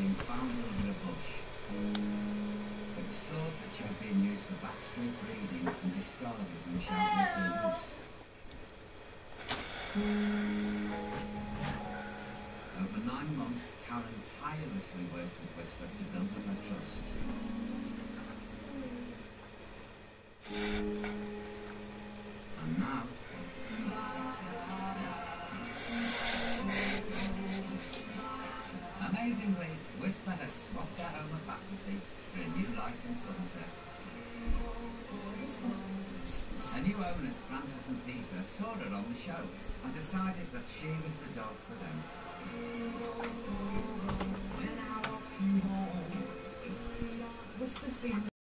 being found under a bush. It was thought that she was being used for backstreet breeding and discarded when she outlived her use. Over 9 months, Karen tirelessly worked with Whisper to build up her trust. And now, amazingly, Whisper has swapped her home at Battersea for a new life in Somerset. Her new owners, Francis and Peter, saw her on the show and decided that she was the dog for them. Whisper's been